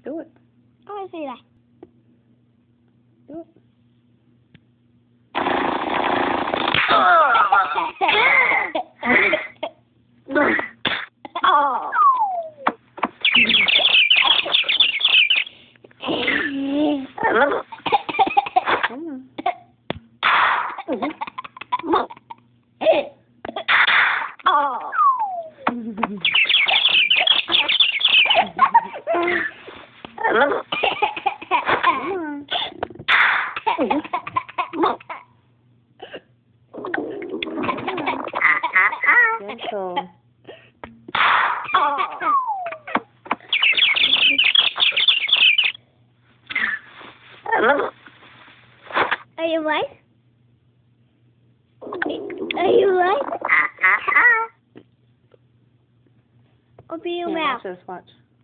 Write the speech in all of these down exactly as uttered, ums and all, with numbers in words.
Do it. I want to see that. Do it. Oh. Come on. Oh. Gentle. Are you right? Are you right? Open your Here, mouth. watch this, watch.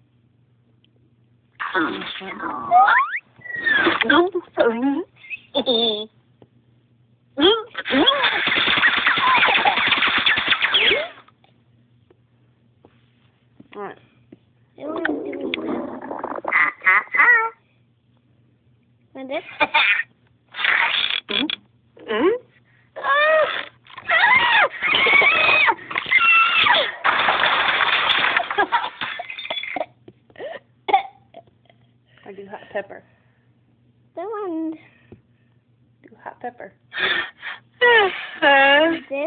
All right. I want to do this. Want this? Or do hot pepper. The one. Do hot pepper. This.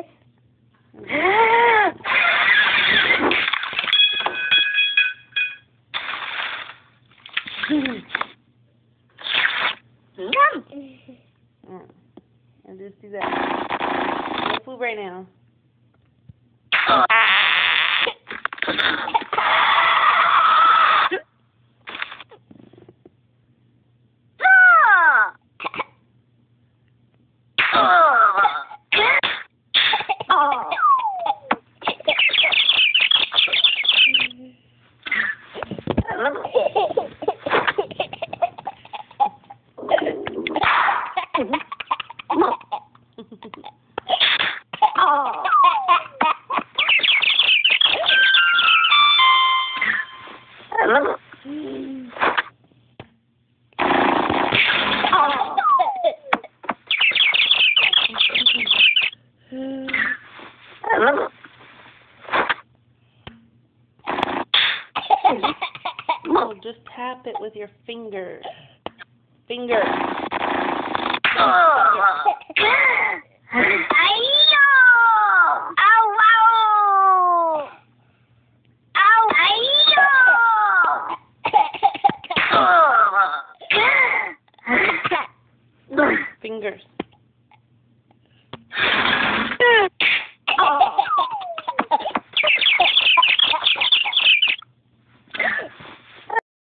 Mm. And just do that. No food right now. Oh, just tap it with your finger. Finger. Fingers. Oh.